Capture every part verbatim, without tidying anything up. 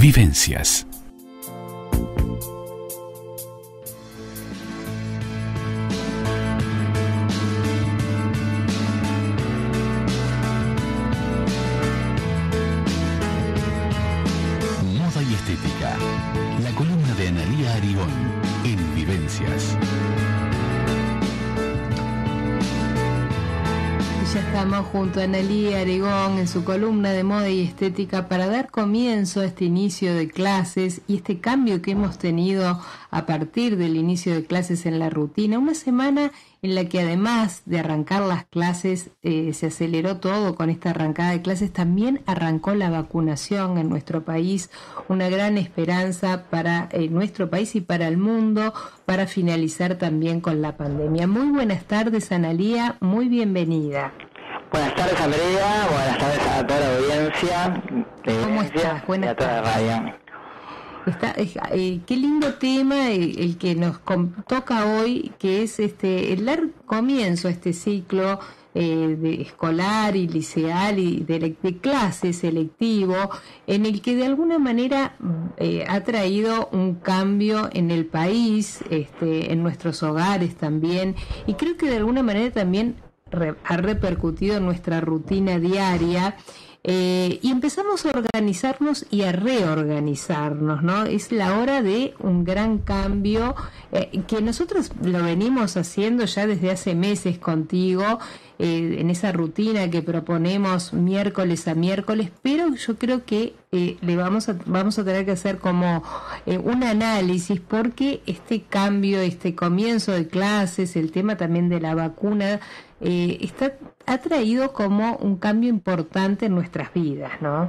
Vivencias. Moda y estética. La columna de Analía Arigón en Vivencias. Ya estamos junto a Analía Arigón en su columna de moda y estética para dar comienzo a este inicio de clases y este cambio que hemos tenido a partir del inicio de clases en la rutina. Una semana en la que además de arrancar las clases, eh, se aceleró todo con esta arrancada de clases. También arrancó la vacunación en nuestro país, una gran esperanza para eh, nuestro país y para el mundo, para finalizar también con la pandemia. Muy buenas tardes, Analía, muy bienvenida. Buenas tardes, Andrea, buenas tardes a toda la audiencia. ¿Cómo estás? Buenas y a toda la radio. Está, eh, qué lindo tema el, el que nos com- toca hoy, que es este el dar comienzo a este ciclo eh, de escolar y liceal y de, de clase selectivo, en el que de alguna manera eh, ha traído un cambio en el país, este, en nuestros hogares también, y creo que de alguna manera también re- ha repercutido en nuestra rutina diaria. Eh, y empezamos a organizarnos y a reorganizarnos, ¿no? Es la hora de un gran cambio eh, que nosotros lo venimos haciendo ya desde hace meses contigo, eh, en esa rutina que proponemos miércoles a miércoles, pero yo creo que eh, le vamos a, vamos a tener que hacer como eh, un análisis, porque este cambio, este comienzo de clases, el tema también de la vacuna, eh, está ha traído como un cambio importante en nuestras vidas, ¿no?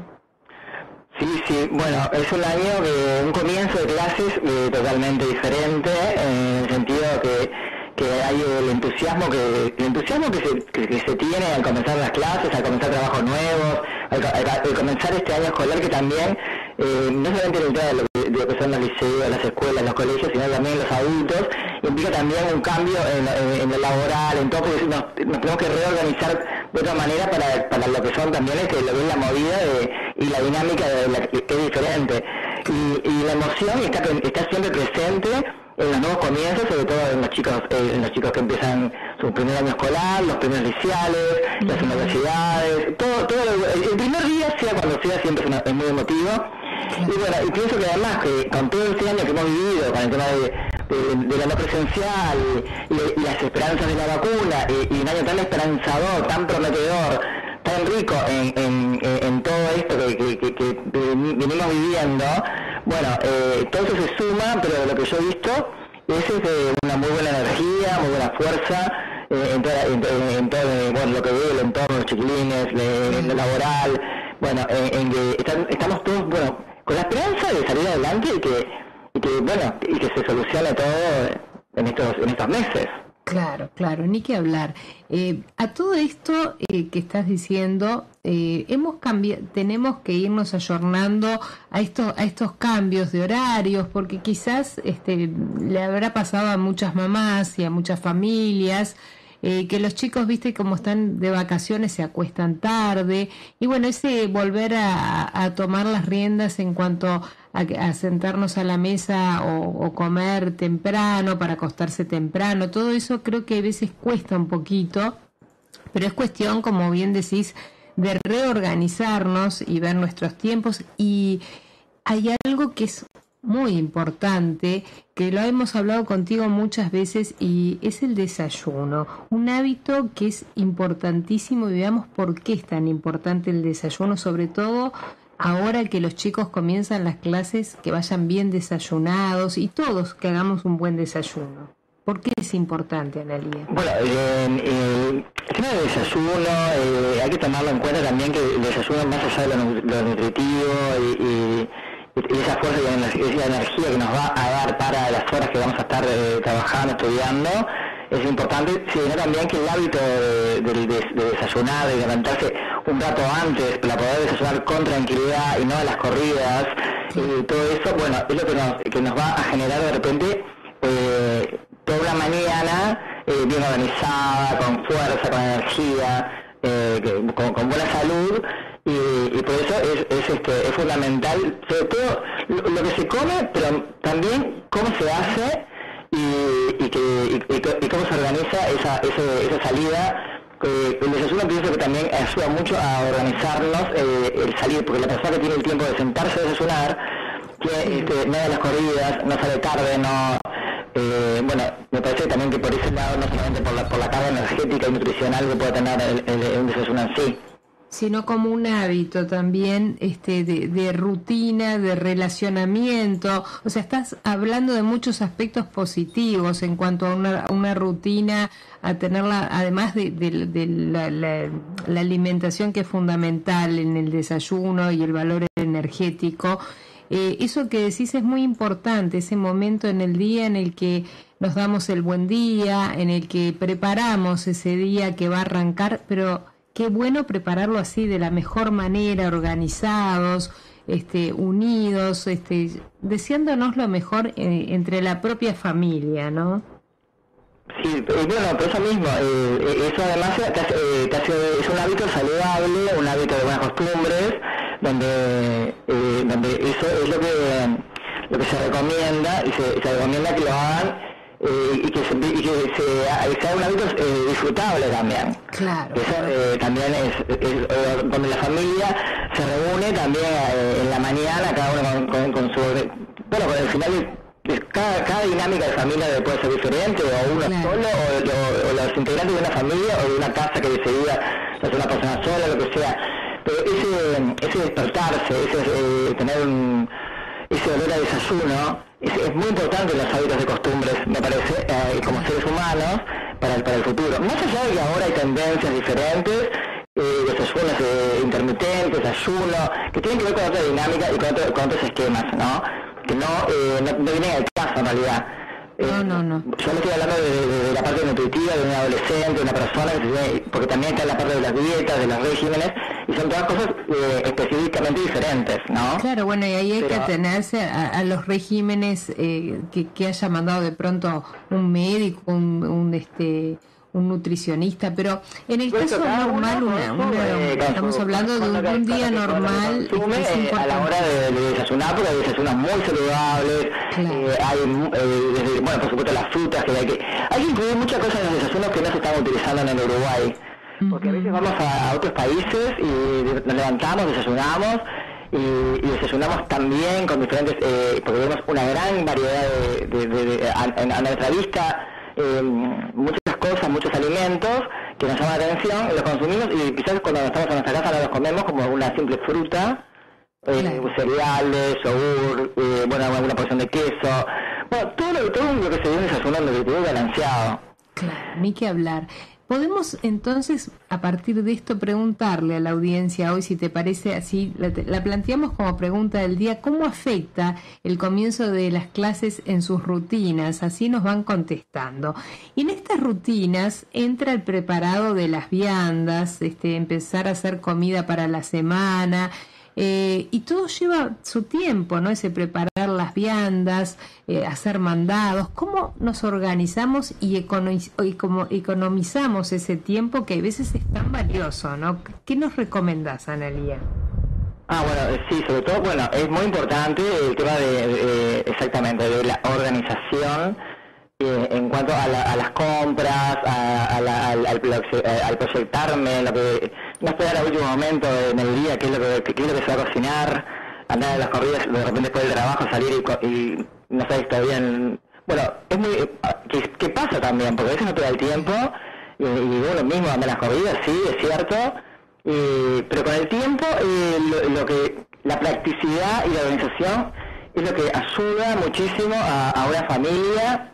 Sí, sí, bueno, es un año de un comienzo de clases eh, totalmente diferente, en el sentido que, que hay el entusiasmo que el entusiasmo que se, que, que se tiene al comenzar las clases, al comenzar trabajos nuevos, al, al, al comenzar este año escolar, que también eh, no solamente en el tema de lo, de lo que son los liceos, las escuelas, los colegios, sino también los adultos, implica también un cambio en, en, en lo laboral, en todo, porque nos, nos tenemos que reorganizar de otra manera para, para lo que son también este, lo que es la movida de, y la dinámica de la, que es diferente. Y, y la emoción está, está siempre presente en los nuevos comienzos, sobre todo en los chicos eh, en los chicos que empiezan su primer año escolar, los primeros liceales, uh-huh. las universidades, todo, todo el, el primer día, sea cuando sea, siempre es, una, es muy emotivo. Uh-huh. Y bueno, y pienso que además que con todo este año que hemos vivido, con el tema de De, de la no presencial y, y, y las esperanzas de la vacuna y, y un año tan esperanzador, tan prometedor, tan rico en, en, en todo esto que, que, que, que venimos viviendo, bueno, eh, todo eso se suma, pero lo que yo he visto es este, una muy buena energía, muy buena fuerza eh, en, toda, en, en, en todo bueno, lo que veo, el entorno, los chiquilines, le, en lo laboral, bueno, en, en que están, estamos todos, bueno, con la esperanza de salir adelante y que y que bueno y que se solucione todo en estos en estos meses. Claro, claro, ni que hablar. Eh, a todo esto eh, que estás diciendo, eh, hemos cambiado, tenemos que irnos ayornando a estos a estos cambios de horarios, porque quizás este le habrá pasado a muchas mamás y a muchas familias. Eh, que los chicos, viste, como están de vacaciones, se acuestan tarde, y bueno, ese volver a, a tomar las riendas en cuanto a, a sentarnos a la mesa o, o comer temprano para acostarse temprano, todo eso creo que a veces cuesta un poquito, pero es cuestión, como bien decís, de reorganizarnos y ver nuestros tiempos. Y hay algo que es muy importante, que lo hemos hablado contigo muchas veces, y es el desayuno, un hábito que es importantísimo, y veamos por qué es tan importante el desayuno, sobre todo ahora que los chicos comienzan las clases, que vayan bien desayunados y todos que hagamos un buen desayuno. ¿Por qué es importante, Analía? Bueno, eh, eh, el tema del desayuno, eh, hay que tomarlo en cuenta también, que el desayuno, más allá de lo, lo nutritivo y, y y esa fuerza y esa energía que nos va a dar para las horas que vamos a estar eh, trabajando, estudiando, es importante, sino también que el hábito de, de, de, de desayunar, de levantarse un rato antes para poder desayunar con tranquilidad y no a las corridas, eh, todo eso, bueno, es lo que nos, que nos va a generar de repente eh, toda una mañana eh, bien organizada, con fuerza, con energía, eh, con, con buena salud, y, y por eso es, es, este, es fundamental, sobre todo lo, lo que se come, pero también cómo se hace y, y, que, y, y, y cómo se organiza esa, ese, esa salida. Eh, el desayuno pienso que también ayuda mucho a organizarnos eh, el salir, porque la persona que tiene el tiempo de sentarse a desayunar, que este, no da las corridas, no sale tarde, no... Eh, bueno, me parece también que por ese lado, no solamente por la, por la carga energética y nutricional que puede tener el, el, un desayuno en sí, sino como un hábito también este de, de rutina, de relacionamiento. O sea, estás hablando de muchos aspectos positivos en cuanto a una, una rutina, a tenerla, además de, de, de la, la, la alimentación que es fundamental en el desayuno y el valor energético. Eh, eso que decís es muy importante, ese momento en el día en el que nos damos el buen día, en el que preparamos ese día que va a arrancar, pero qué bueno prepararlo así, de la mejor manera, organizados, este, unidos, este, deseándonos lo mejor eh, entre la propia familia, ¿no? Sí, bueno, por eso mismo, eh, eso además te hace, eh, te hace, es un hábito saludable, un hábito de buenas costumbres, donde eh, donde eso es lo que lo que se recomienda, y se, se recomienda que lo hagan eh, y que se, y que se, sea un hábito eh, disfrutable también. Claro. Eso eh, también es, es, es donde la familia se reúne también eh, en la mañana, cada uno con, con, con su... Bueno, con el final de cada, cada dinámica de familia puede ser diferente, o uno claro. solo, o, o, o los integrantes de una familia, o de una casa que decidida es una persona sola, lo que sea. Pero ese, ese despertarse, ese eh, tener un, ese olor a desayuno, es, es muy importante en los hábitos de costumbres, me parece, eh, como seres humanos, para el, para el futuro. Más allá de que ahora hay tendencias diferentes, eh, desayunos eh, intermitentes, ayuno, que tienen que ver con otra dinámica y con, otro, con otros esquemas, ¿no? Que no, eh, no, no vienen al caso en realidad. Eh, no, no, no. Yo me estoy hablando de, de, de la parte nutritiva de un adolescente, de una persona, porque también está la parte de las dietas, de los regímenes, y son todas cosas eh, específicamente diferentes, ¿no? Claro, bueno, y ahí hay Pero... que atenerse a, a los regímenes eh, que, que haya mandado de pronto un médico, un, un este un nutricionista, pero en el pues caso normal, una, una, una, estamos hablando de un, un día normal, consume, es eh, a la hora de, de desayunar, porque hay desayunos muy saludables, claro. eh, hay, eh, desde, bueno, por supuesto las frutas, que hay que hay que incluir muchas cosas en los desayunos que no se están utilizando en el Uruguay, porque a veces vamos a, a otros países y nos levantamos, desayunamos, y, y desayunamos también con diferentes, eh, porque vemos una gran variedad de, de, de, de a, a nuestra vista, eh, muchas cosas, muchos alimentos que nos llaman la atención, los consumimos y quizás cuando estamos en nuestra casa no los comemos como una simple fruta, eh, claro. cereales, yogur, eh, bueno, alguna porción de queso, bueno, todo lo, todo lo que se ve en desayuno es nutritivo y balanceado. Claro, ni que hablar. Podemos entonces, a partir de esto, preguntarle a la audiencia hoy, si te parece así, la, la planteamos como pregunta del día, ¿cómo afecta el comienzo de las clases en sus rutinas? Así nos van contestando. Y en estas rutinas entra el preparado de las viandas, este, empezar a hacer comida para la semana, Eh, y todo lleva su tiempo, ¿no? Ese preparar las viandas, eh, hacer mandados. ¿Cómo nos organizamos y, econo- y como economizamos ese tiempo que a veces es tan valioso, ¿no? ¿Qué nos recomendás, Analía? Ah, bueno, sí, sobre todo, bueno, es muy importante el tema de, de exactamente, de la organización eh, en cuanto a, la, a las compras, a, a la, al, al, al proyectarme, lo que no esperar al último momento en el día, qué es lo que, qué es lo que se va a cocinar, andar a las corridas, de repente después del trabajo salir y, y no sabes todavía, en, bueno, es muy, que, que pasa también, porque a veces no te da el tiempo, y, y uno mismo anda a las corridas, sí, es cierto, y, pero con el tiempo, eh, lo, lo que, la practicidad y la organización es lo que ayuda muchísimo a, a una familia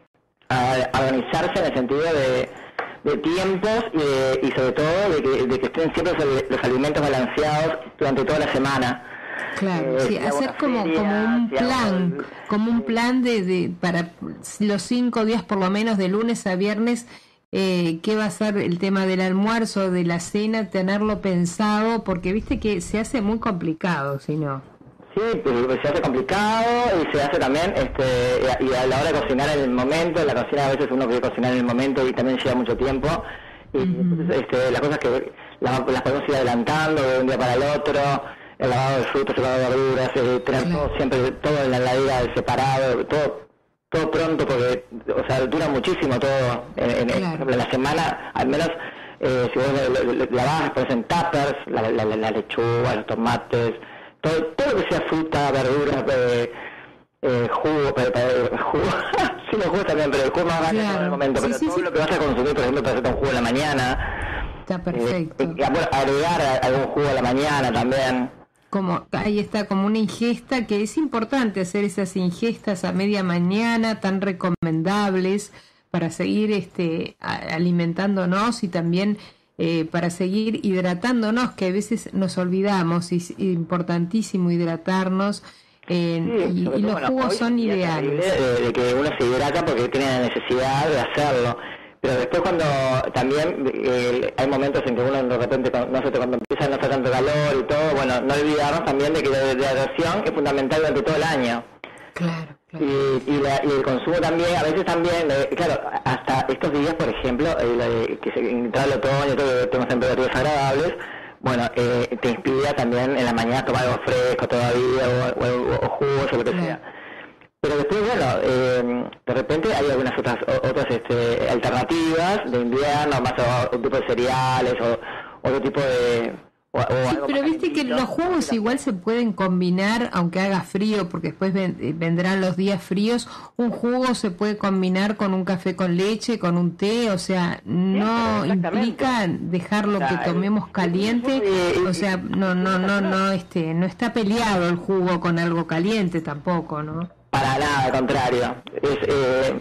a, a organizarse en el sentido de de tiempos y, de, y sobre todo de que, de que estén siempre los, los alimentos balanceados durante toda la semana. Claro, eh, sí, hacer como, feria, como un plan, hago, como un plan de, de para los cinco días por lo menos, de lunes a viernes, eh, qué va a ser el tema del almuerzo, de la cena, tenerlo pensado, porque viste que se hace muy complicado, si no. Sí, pues se hace complicado y se hace también, este, y a la hora de cocinar en el momento, en la cocina a veces uno quiere cocinar en el momento y también lleva mucho tiempo, y uh-huh. entonces este, las cosas que las, las podemos ir adelantando de un día para el otro, el lavado de frutas, el lavado de verduras, eh, tener todo siempre, todo en la heladera separado, todo todo pronto, porque, o sea, dura muchísimo todo, en, en, claro. Por ejemplo, en la semana, al menos, eh, si vos lavas, pones en tuppers, la, la, la, la lechuga, los tomates, todo, todo lo que sea fruta, verdura, eh, eh, jugo, pero, pero, jugo, sí, los jugos también, pero el jugo más grande claro. en el momento, sí, pero sí, todo sí. lo que vas a consumir, por ejemplo, para hacer un jugo en la mañana, está perfecto. Eh, bueno, agregar algún jugo a la mañana también. Como ahí está, como una ingesta, que es importante hacer esas ingestas a media mañana tan recomendables para seguir este alimentándonos y también eh, para seguir hidratándonos, que a veces nos olvidamos, y es importantísimo hidratarnos. Eh, sí, y, y los bueno, jugos son ideales. De, de que uno se hidrata porque tiene la necesidad de hacerlo. Pero después cuando también eh, hay momentos en que uno de repente, no sé, cuando empieza a no hacer tanto calor y todo, bueno, no olvidarnos también de que la hidratación es fundamental durante todo el año. Claro, claro. Y, y, la, y el consumo también, a veces también, eh, claro, hasta estos días, por ejemplo, eh, la, eh, que se entra el otoño, todo, que tenemos temperaturas agradables, bueno, eh, te inspira también en la mañana tomar algo fresco todavía, o, o, o jugos o lo que claro. sea. Pero después, bueno, eh, de repente hay algunas otras otras este, alternativas de invierno, más o, un tipo de cereales o otro tipo de... O, o sí, algo pero viste que los jugos igual se pueden combinar, aunque haga frío, porque después ven, vendrán los días fríos. Un jugo se puede combinar con un café con leche, con un té, o sea, no implica dejar lo que tomemos caliente, o sea, no, no, no, no, este, no está peleado el jugo con algo caliente tampoco, ¿no? Para nada, al contrario. Es, eh,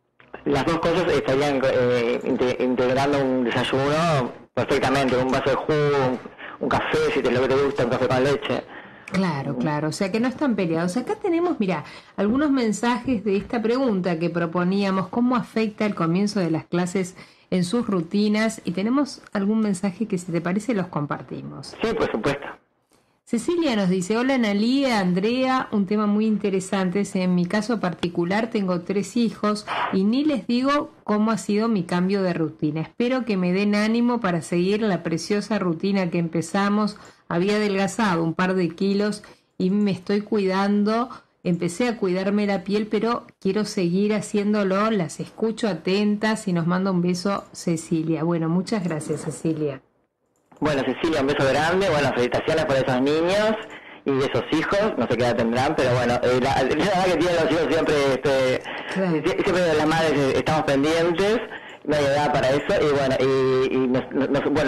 las dos cosas estarían eh, integrando un desayuno perfectamente, un vaso de jugo, un, un café, si te lo que te gusta, un café con leche. Claro, claro, o sea que no están peleados. Acá tenemos, mira, algunos mensajes de esta pregunta que proponíamos, ¿cómo afecta el comienzo de las clases en sus rutinas? Y tenemos algún mensaje que, si te parece, los compartimos. Sí, por supuesto. Cecilia nos dice: hola Analía, Andrea, un tema muy interesante. En mi caso particular tengo tres hijos y ni les digo cómo ha sido mi cambio de rutina. Espero que me den ánimo para seguir la preciosa rutina que empezamos. Había adelgazado un par de kilos y me estoy cuidando. Empecé a cuidarme la piel, pero quiero seguir haciéndolo. Las escucho atentas y nos manda un beso Cecilia. Bueno, muchas gracias, Cecilia. Bueno, Cecilia, un beso grande, bueno, felicitaciones por esos niños y esos hijos, no sé qué edad tendrán, pero bueno, eh, la, la verdad que tienen los hijos siempre, este, claro. siempre las madres estamos pendientes, no hay edad para eso, y bueno, y, y nos, nos, bueno,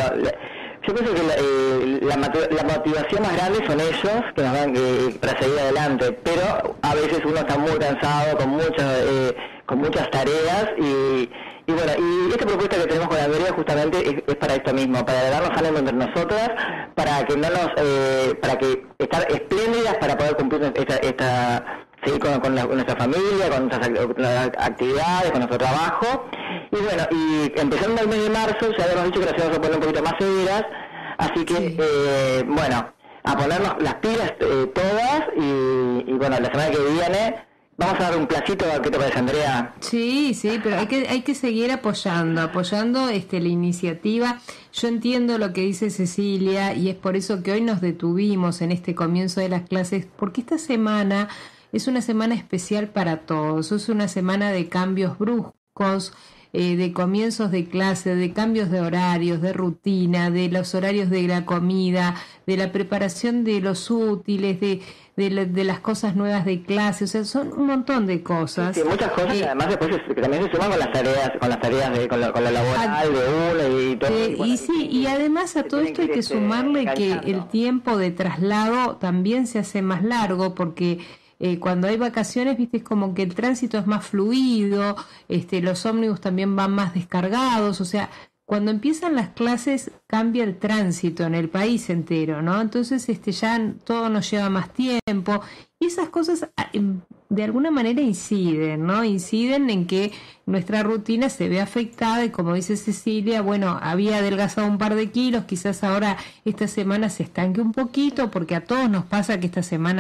yo pienso que la, eh, la, la motivación más grande son ellos, que nos dan eh, para seguir adelante, pero a veces uno está muy cansado, con muchas, eh, con muchas tareas, y Y bueno, y esta propuesta que tenemos con la Andrea justamente es, es para esto mismo, para darnos ánimo entre nosotras, para que no nos, eh, para que estar espléndidas para poder cumplir esta, esta seguir con, con, la, con nuestra familia, con nuestras actividades, con nuestro trabajo. Y bueno, y empezando el mes de marzo, ya habíamos dicho que las vamos a poner un poquito más severas, así que, sí. eh, bueno, a ponernos las pilas eh, todas, y, y bueno, la semana que viene vamos a dar un placito, ¿qué te parece, Andrea? Sí, sí, pero hay que hay que seguir apoyando, apoyando este la iniciativa. Yo entiendo lo que dice Cecilia y es por eso que hoy nos detuvimos en este comienzo de las clases, porque esta semana es una semana especial para todos, es una semana de cambios bruscos, eh, de comienzos de clase, de cambios de horarios, de rutina, de los horarios de la comida, de la preparación de los útiles, de De, la, de las cosas nuevas de clase, o sea, son un montón de cosas. Sí, sí, muchas cosas, eh, además después que también se suman con las tareas, con las tareas de, con, la, con la laboral a, de uno y todo. Eh, bueno, y sí, y además a todo esto hay que sumarle que el tiempo de traslado también se hace más largo, porque eh, cuando hay vacaciones, viste, es como que el tránsito es más fluido, este, los ómnibus también van más descargados, o sea, cuando empiezan las clases cambia el tránsito en el país entero, ¿no? Entonces este ya todo nos lleva más tiempo y esas cosas de alguna manera inciden, ¿no? Inciden en que nuestra rutina se ve afectada y, como dice Cecilia, bueno, había adelgazado un par de kilos, quizás ahora esta semana se estanque un poquito, porque a todos nos pasa que esta semana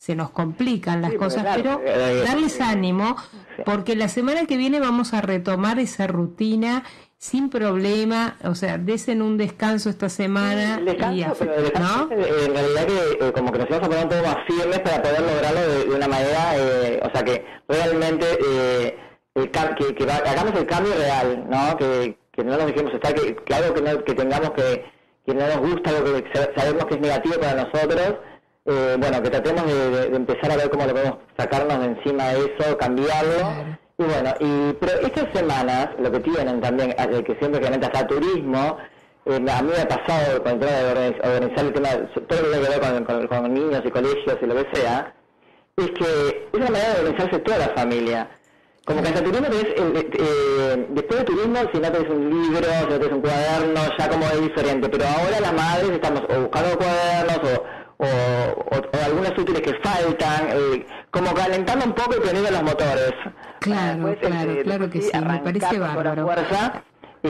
se nos complican las Sí, cosas, claro, pero eh, darles eh, ánimo, sí. porque la semana que viene vamos a retomar esa rutina sin problema, o sea, desen un descanso esta semana. El descanso, y a, pero el descanso ¿no? es, eh, en realidad que eh, como que nos vamos a poner un poco más firmes para poder lograrlo de, de una manera, eh, o sea, que realmente eh, el cam- que, que va- hagamos el cambio real, ¿no? Que, que no nos dejemos estar, que, que algo que, no, que tengamos que, que no nos gusta, algo que sabemos que es negativo para nosotros, eh, bueno, que tratemos de, de, de empezar a ver cómo lo podemos sacarnos de encima de eso, cambiarlo. Claro. Y bueno, y pero estas semanas, lo que tienen también, eh, que siempre que realmente hasta turismo, eh, a mí me ha pasado con el tema de organiz- organizar el tema, todo lo que tiene que ver con, con, con niños y colegios y lo que sea, es que es una manera de organizarse toda la familia. Como que hasta turismo tenés, eh, eh, después de turismo, si no tenés un libro, si no tenés un cuaderno, ya como es diferente, pero ahora las madres estamos o buscando cuadernos o, o, o, o algunos útiles que faltan, eh, como calentando un poco y poniendo los motores. Claro, Después, claro, eh, claro que sí, me arrancar parece con toda la bárbaro. fuerza, y,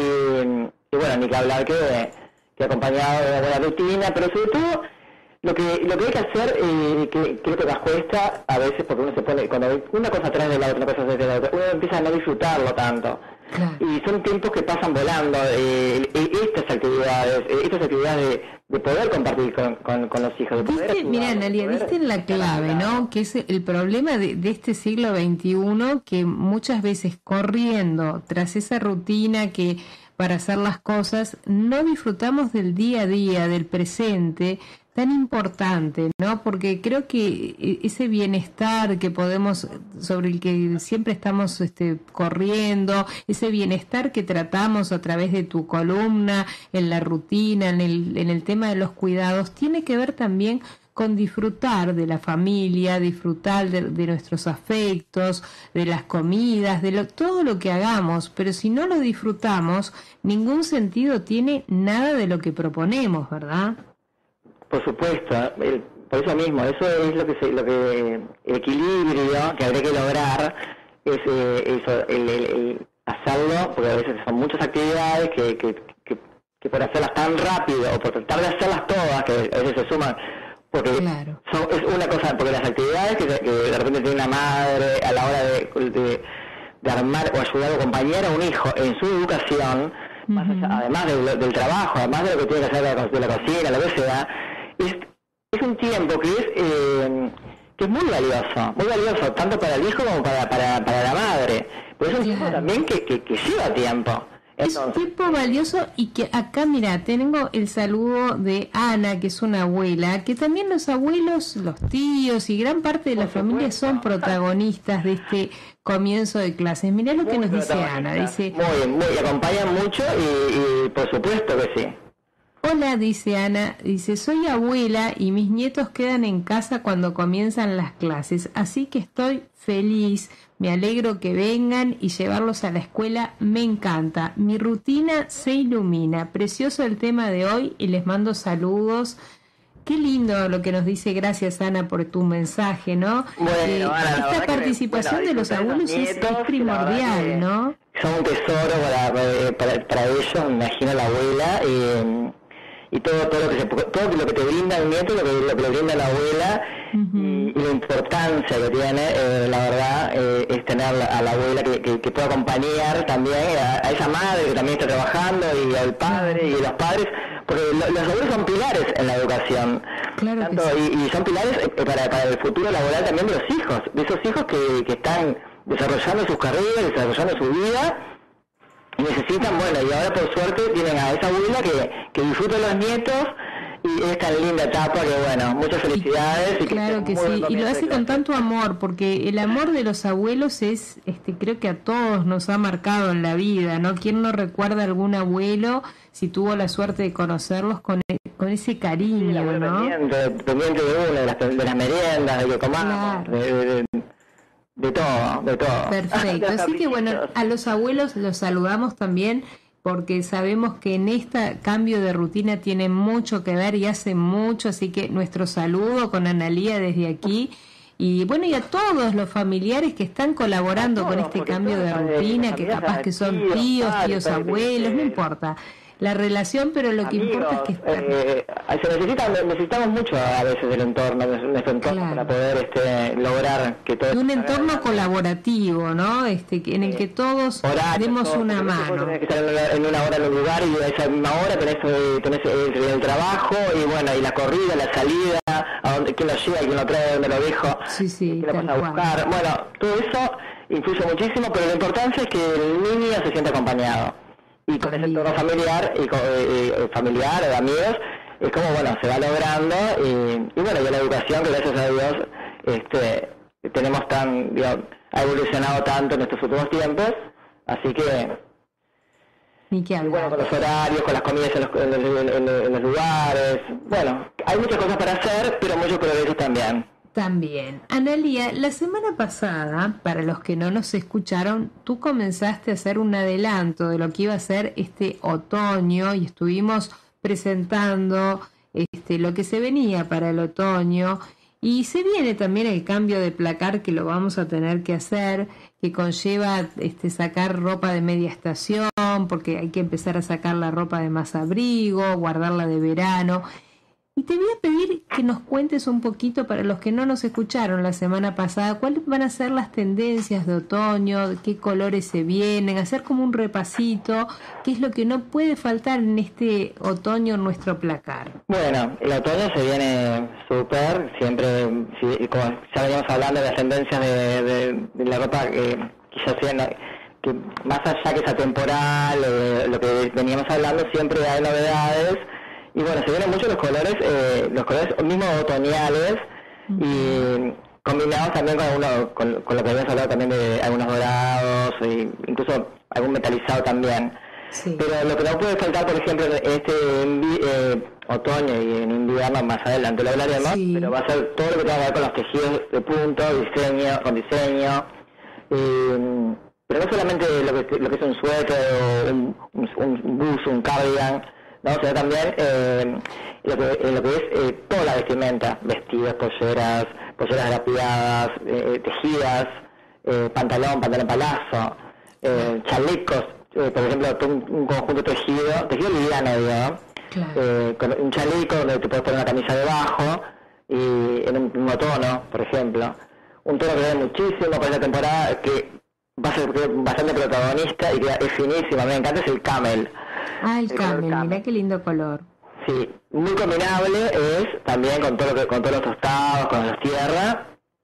y bueno, ni que hablar que, que acompañado de una buena rutina, pero sobre todo lo que lo que hay que hacer, eh, que creo que nos cuesta a veces, porque uno se pone, cuando hay una cosa atrás de la otra, una cosa atrás de la otra, uno empieza a no disfrutarlo tanto. Claro. Y son tiempos que pasan volando, eh, eh, estas actividades, eh, estas actividades de, de poder compartir con, con, con los hijos. De poder Viste, mira, ayudarlos, Analia, de poder viste en la clave, ¿no? Que es el problema de, de este siglo veintiuno, que muchas veces corriendo tras esa rutina que para hacer las cosas, no disfrutamos del día a día, del presente, tan importante, ¿no? Porque creo que ese bienestar que podemos, sobre el que siempre estamos este, corriendo, ese bienestar que tratamos a través de tu columna, en la rutina, en el, en el tema de los cuidados, tiene que ver también con disfrutar de la familia, disfrutar de, de nuestros afectos, de las comidas, de lo, todo lo que hagamos, pero si no lo disfrutamos, ningún sentido tiene nada de lo que proponemos, ¿verdad? Por supuesto, el, por eso mismo, eso es lo que se, lo que el equilibrio que habría que lograr es eh, eso, el, el, el hacerlo, porque a veces son muchas actividades que, que, que, que por hacerlas tan rápido o por tratar de hacerlas todas, que a veces se suman, porque claro. son, es una cosa, porque las actividades que, que de repente tiene una madre a la hora de, de, de armar o ayudar o acompañar a un hijo en su educación, uh-huh. más allá, además de, del trabajo, además de lo que tiene que hacer de la, de la cocina, lo que sea, es, es un tiempo que es eh, que es muy valioso, muy valioso, tanto para el hijo como para, para, para la madre, pero es un claro. tiempo también que, que, que lleva tiempo. Entonces, es un tiempo valioso y que acá, mira, tengo el saludo de Ana, que es una abuela, que también los abuelos, los tíos y gran parte de la familia son protagonistas de este comienzo de clases. Mirá lo que muy nos dice Ana, dice... Muy, muy, acompañan mucho y, y por supuesto que sí. Hola, dice Ana, dice, soy abuela y mis nietos quedan en casa cuando comienzan las clases, así que estoy feliz, me alegro que vengan y llevarlos a la escuela, me encanta, mi rutina se ilumina, precioso el tema de hoy y les mando saludos. Qué lindo lo que nos dice, gracias Ana por tu mensaje, ¿no? Bueno, eh, Ana, esta participación me, bueno, de los abuelos es, nietos, es primordial, ¿no? Son un tesoro para, para, para ellos, me imagino la abuela, eh, y todo todo lo que se, todo lo que te brinda el nieto, lo que, lo que le brinda la abuela, uh-huh. y, y la importancia que tiene, eh, la verdad, eh, es tener a la abuela que, que, que pueda acompañar también a, a esa madre que también está trabajando, y al padre, y a los padres, porque lo, los abuelos son pilares en la educación, claro. Tanto, que sí. y, y son pilares para, para el futuro laboral también de los hijos, de esos hijos que, que están desarrollando sus carreras, desarrollando su vida, y necesitan, bueno, y ahora por suerte tienen a esa abuela que, que disfruta los nietos, y es tan linda etapa que, bueno, muchas felicidades. Y, y que claro que sí, y lo hace con tanto amor, porque el amor de los abuelos es, este, creo que a todos nos ha marcado en la vida, ¿no? ¿Quién no recuerda a algún abuelo, si tuvo la suerte de conocerlos, con, con ese cariño, sí, el ¿no? Pendiente, pendiente de uno, de las, de las meriendas, de que comamos, claro. de, de, de, de todo, de todo. Perfecto, así que bueno, a los abuelos los saludamos también, porque sabemos que en este cambio de rutina tiene mucho que ver y hace mucho, así que nuestro saludo con Analía desde aquí, y bueno, y a todos los familiares que están colaborando todos, con este cambio de rutina, que capaz que son tíos, tíos, tíos abuelos, no importa. la relación, pero lo que Amigos, importa es que están. Eh, se necesita, necesitamos mucho a veces del entorno, de nuestro entorno, Claro. para poder este, lograr que todo... De un esto entorno salga colaborativo, ¿no? Este, que- en el que todos horarios, demos todo, una porque vos mano. tenés que estar en una, en una hora en un lugar y a esa misma hora tenés, eh, tenés el, el trabajo y bueno, y la corrida, la salida, a dónde, quién lo lleva, quién lo trae, dónde lo dejo, Sí, sí, quién lo tal pasa a cual. buscar. Bueno, todo eso influye muchísimo, pero la importancia es que el niño se sienta acompañado. Y con ese Amigo. entorno familiar, y con, eh, eh, familiar o de amigos, es como, bueno, se va logrando y, y bueno, y la educación que gracias a Dios este, tenemos tan, digamos, ha evolucionado tanto en estos últimos tiempos, así que... Ni que Y bueno, hablar. con los horarios, con las comidas en los, en los- en los- en los lugares. Bueno, hay muchas cosas para hacer, pero muchos progresos también. También. Analía, la semana pasada, para los que no nos escucharon, tú comenzaste a hacer un adelanto de lo que iba a ser este otoño y estuvimos presentando este, lo que se venía para el otoño. Y se viene también el cambio de placar que lo vamos a tener que hacer, que conlleva este, sacar ropa de media estación, porque hay que empezar a sacar la ropa de más abrigo, guardarla de verano. Y te voy a pedir que nos cuentes un poquito, para los que no nos escucharon la semana pasada, cuáles van a ser las tendencias de otoño, de qué colores se vienen, hacer como un repasito, qué es lo que no puede faltar en este otoño en nuestro placar. Bueno, el otoño se viene súper, siempre, sí, como ya veníamos hablando de las tendencias de, de, de la ropa que, que ya sean, que más allá que esa temporal, eh, lo que veníamos hablando, siempre hay novedades. Y bueno, se vienen mucho los colores, eh, los colores mismos otoñales, y combinados también con, algunos, con, con lo que habíamos hablado también de algunos dorados, e incluso algún metalizado también. Sí. Pero lo que no puede faltar, por ejemplo, en este invi- eh, otoño y en invierno, más adelante lo hablaremos, Sí. pero va a ser todo lo que tenga que ver con los tejidos de punto, diseño, con diseño, y, pero no solamente lo que, lo que es un suéter o un, un, un buzo, un cardigan, no, sino también eh, lo, que, eh, lo que es eh, toda la vestimenta, vestidos, polleras, polleras drapeadas, eh, tejidas, eh, pantalón, pantalón palazo, eh, chalecos, eh, por ejemplo, un, un conjunto tejido, tejido liviano, digo, Claro. eh, con un chaleco donde te puedes poner una camisa debajo, y en un mismo tono, por ejemplo. Un tono que vale muchísimo para esta temporada, que va a ser bastante protagonista y que es finísima, me encanta, es el camel. Ah, el el color camel, camel. mirá qué lindo color. Sí, muy combinable es también con todo lo que, con todos los tostados, con las tierras,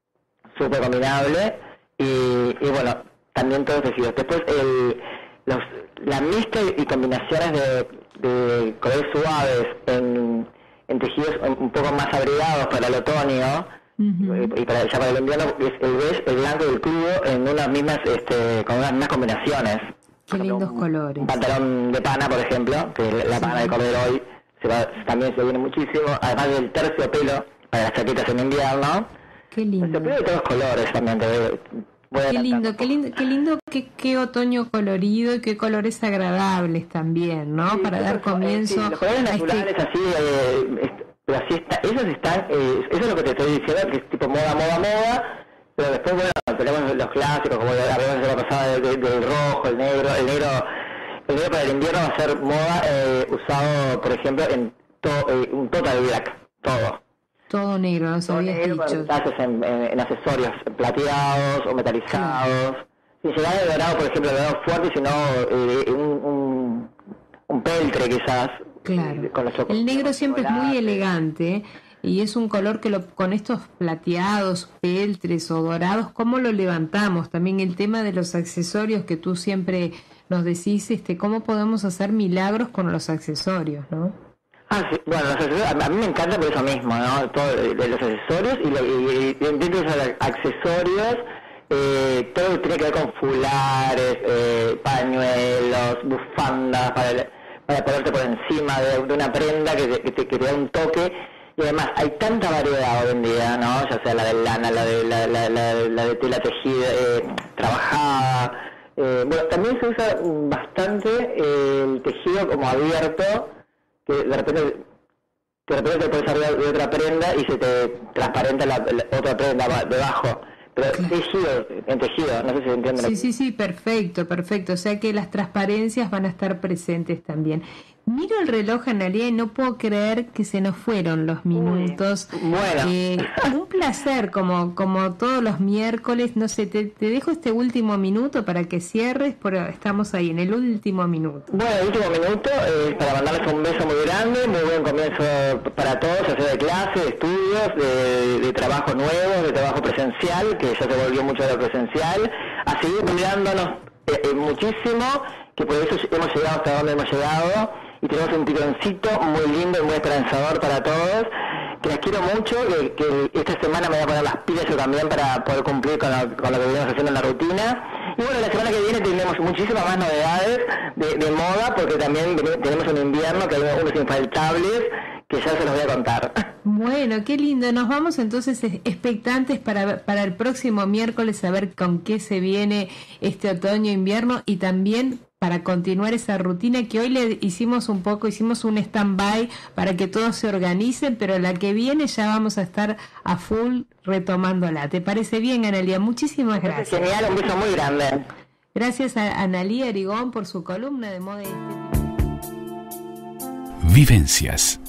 súper combinable, y, y bueno, también todos tejidos. Después el, los, la mezcla y combinaciones de, de colores suaves en, en tejidos un, un poco más abrigados para el otoño, Ujú. y, y para, ya para el invierno es el beige, el blanco y el crudo en unas mismas, este, con unas mismas combinaciones. Qué lindos un, colores. Un pantalón de pana, por ejemplo, que la Sí. pana de cordero hoy se va, también se viene muchísimo, además del terciopelo para las chaquetas en invierno. Qué lindo. Terciopelo de todos colores también, te voy, voy Qué adelantando. lindo, qué lindo, qué lindo, qué, qué otoño colorido y qué colores agradables también, ¿no? Sí, Para dar esos son, comienzo eh, sí, los colores a naturales este... así, eh, est- pero así está, esos están, eh, eso es lo que te estoy diciendo, que es tipo moda, moda, moda, pero después, bueno, tenemos los clásicos, como hablamos de la pasada del, del- del rojo, el negro, el negro, el negro para el invierno va a ser moda, eh, usado, por ejemplo, en to, eh, un total black, todo. Todo negro, nos Todo habías negro, con dicho. detalles en, en, en accesorios plateados o metalizados. Sin llegar de dorado, por ejemplo, dorado fuerte, sino eh, un, un, un peltre quizás. Claro. eh, con los choco- El negro los siempre es muy chocolates. elegante y es un color que lo, con estos plateados, peltres o dorados, ¿cómo lo levantamos? También el tema de los accesorios que tú siempre nos decís, este, ¿cómo podemos hacer milagros con los accesorios, no? Ah, sí. Bueno, los accesorios, a, a mí me encanta por eso mismo, ¿no? Todo, de, de los accesorios y, lo, y, y dentro de esos accesorios, eh, todo lo que tiene que ver con fulares, eh, pañuelos, bufandas, para, el- para ponerte por encima de, de una prenda que te, que, te, que te da un toque. Y además hay tanta variedad hoy en día, ¿no? Ya sea la de lana, la de la, la, la, la de tela tejida, eh, trabajada. Eh, bueno, también se usa bastante eh, el tejido como abierto, que de repente, de repente te puedes arriba de otra prenda y se te transparenta la, la otra prenda ba- debajo. Pero tejido, en tejido, no sé si se entiende. Sí, sí, sí, perfecto, perfecto. O sea que las transparencias van a estar presentes también. Miro el reloj, Analía, y no puedo creer que se nos fueron los minutos. Uy, bueno. Eh, un placer, como como todos los miércoles. No sé, te, te dejo este último minuto para que cierres, pero estamos ahí, en el último minuto. Bueno, el último minuto es para mandarles un beso muy grande, muy buen comienzo para todos, ya sea de clase, de estudios, de, de trabajo nuevo, de trabajo presencial, que ya se volvió mucho de lo presencial, a seguir cuidándonos eh, eh, muchísimo, que por eso hemos llegado hasta donde hemos llegado, y tenemos un tironcito muy lindo y muy esperanzador para todos, que las quiero mucho, que, que esta semana me voy a poner las pilas yo también para poder cumplir con lo, con lo que venimos haciendo en la rutina. Y bueno, la semana que viene tenemos muchísimas más novedades de, de moda, porque también tenemos un invierno que hay unos infaltables que ya se los voy a contar. Bueno, qué lindo. Nos vamos entonces expectantes para, para el próximo miércoles a ver con qué se viene este otoño-invierno, y también para continuar esa rutina que hoy le hicimos un poco, hicimos un stand-by para que todos se organicen, pero la que viene ya vamos a estar a full retomándola. ¿Te parece bien, Analía? Muchísimas gracias. Genial, un beso muy grande. Gracias a Analía Arigón por su columna de moda y estética. Vivencias.